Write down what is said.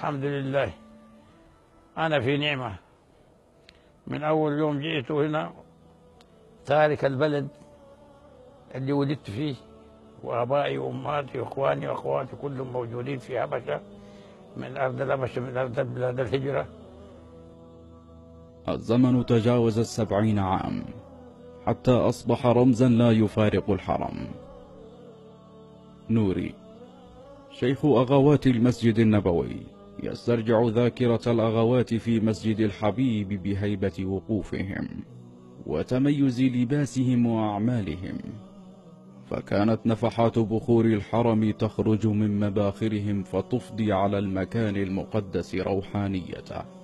الحمد لله، أنا في نعمة. من أول يوم جئت هنا تارك البلد اللي ولدت فيه، وآبائي وأمهاتي وإخواني وأخواتي كلهم موجودين في هبشة، من أرض الهبشة، من أرض بلاد الهجرة. الزمن تجاوز 70 عام حتى أصبح رمزا لا يفارق الحرم. نوري شيخ أغوات المسجد النبوي يسترجع ذاكرة الأغوات في مسجد الحبيب بهيبة وقوفهم وتميز لباسهم وأعمالهم، فكانت نفحات بخور الحرم تخرج من مباخرهم فتفضي على المكان المقدس روحانيته.